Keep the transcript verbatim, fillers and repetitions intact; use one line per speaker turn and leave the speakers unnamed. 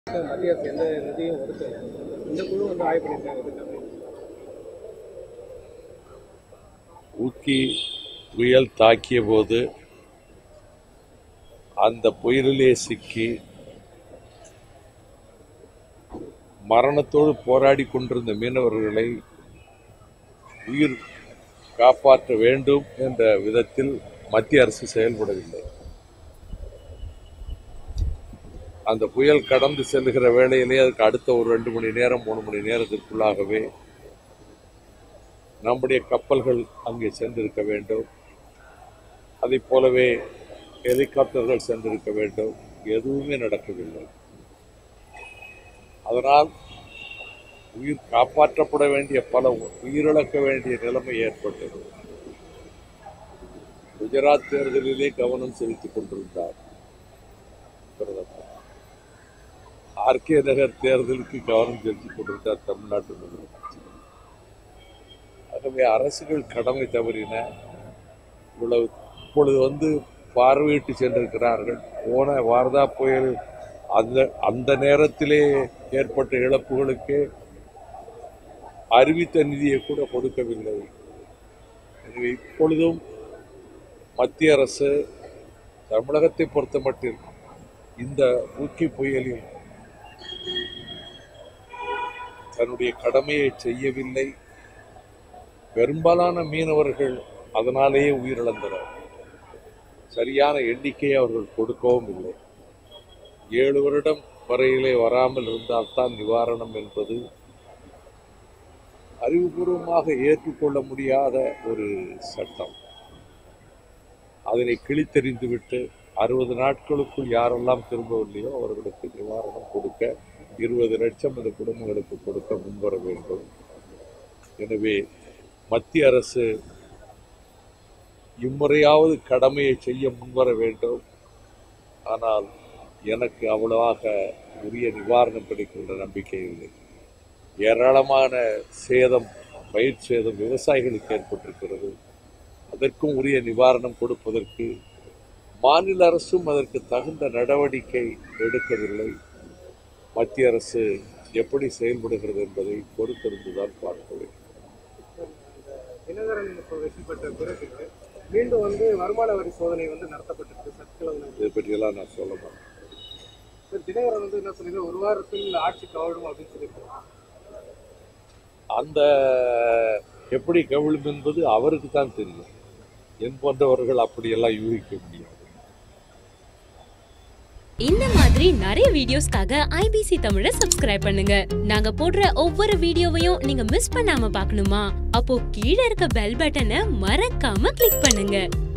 மத்திய அரசு எந்த நிதியும் ஒதுக்கல. இந்த குழு வந்து ஆய்வு பண்ணியிருக்காங்க.
ஊக்கி புயல் தாக்கிய போது அந்த புயலிலே சிக்கி மரணத்தோடு போராடி கொண்டிருந்த மீனவர்களை உயிர் காப்பாற்ற வேண்டும் என்ற விதத்தில் மத்திய அரசு செயல்படவில்லை. அந்த புயல் கடந்து செல்கிற வேளையிலே அதுக்கு அடுத்த ஒரு ரெண்டு மணி நேரம் மூணு மணி நேரத்திற்குள்ளாகவே நம்முடைய கப்பல்கள் அங்கே சென்றிருக்க வேண்டும். அதை போலவே ஹெலிகாப்டர்கள் சென்றிருக்க வேண்டும். எதுவுமே நடக்கவில்லை. அதனால் உயிர் காப்பாற்றப்பட வேண்டிய பல உயிரிழக்க வேண்டிய நிலைமை ஏற்பட்டது. குஜராத் தேர்தலிலே கவனம் செலுத்திக் கொண்டிருந்தார் பிரதமர். ஆர்கே நகர் தேர்தலுக்கு கவனம் செலுத்திக் கொண்டிருந்தார் தமிழ்நாட்டு முதலமைச்சர். ஆகவே அரசுகள் கடமை தவறின. இவ்வளவு இப்பொழுது வந்து பார்வையிட்டு சென்றிருக்கிறார்கள். போன வார்தா புயல் அந்த அந்த நேரத்திலே ஏற்பட்ட இழப்புகளுக்கு அறிவித்த நிதியை கூட கொடுக்கவில்லை. எனவே இப்பொழுதும் மத்திய அரசு தமிழகத்தை பொறுத்த மட்டில் இந்த ஊக்கி புயலில் தன்னுடைய கடமையை செய்யவில்லை. பெரும்பாலான மீனவர்கள் அதனாலேயே உயிரிழந்தனர். சரியான எண்ணிக்கையை அவர்கள் கொடுக்கவும் இல்லை. ஏழு வருடம் வரையிலே வராமல் இருந்தால்தான் நிவாரணம் என்பது அறிவுபூர்வமாக ஏற்றுக்கொள்ள முடியாத ஒரு சட்டம். அதனை கிழித்தெறிந்துவிட்டு அறுபது நாட்களுக்குள் யாரெல்லாம் திரும்பவில்லையோ அவர்களுக்கு நிவாரணம் கொடுக்க இருபது லட்சம் இந்த குடும்பங்களுக்கு கொடுக்க முன்வர வேண்டும். எனவே மத்திய அரசு இம்முறையாவது கடமையை செய்ய முன்வர வேண்டும். ஆனால் எனக்கு அவ்வளவாக உரிய நிவாரணம் கிடைக்கின்ற நம்பிக்கை இல்லை. ஏராளமான சேதம், பயிர் சேதம் விவசாயிகளுக்கு ஏற்பட்டிருக்கிறது. அதற்கும் உரிய நிவாரணம் கொடுப்பதற்கு மாநில அரசும் அதற்கு தகுந்த நடவடிக்கை எடுக்கவில்லை. மத்திய அரசு எப்படி செயல்படுகிறது என்பதை பொறுத்திருந்துதான் பார்க்க வேண்டும்.
தினகரன் வெற்றி பெற்ற பிறகு மீண்டும் வந்து வருமான வரி சோதனை வந்து நடத்தப்பட்டிருக்கு. சட்டக்கிழமை
இதை பற்றியெல்லாம் நான் சொல்ல மாட்டேன்.
தினகரன் வந்து என்ன சொல்லுங்க, ஒரு வாரத்தில் ஆட்சி கவிழும் அப்படின்னு சொல்லியிருக்காங்க.
அந்த எப்படி கவிழும் என்பது அவருக்கு தான் தெரியும். என் போன்றவர்கள் அப்படியெல்லாம் யூகிக்க முடியாது.
இந்த மாதிரி நிறைய வீடியோஸ்க்காக ஐபிசி தமிழை சப்ஸ்கிரைப் பண்ணுங்க. நாங்க போடுற ஒவ்வொரு வீடியோவையும் நீங்க மிஸ் பண்ணாம பார்க்கணுமா? அப்போ கீழே இருக்க பெல் பட்டனை மறக்காம கிளிக் பண்ணுங்க.